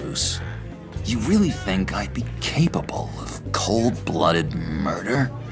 Zeus. You really think I'd be capable of cold-blooded murder?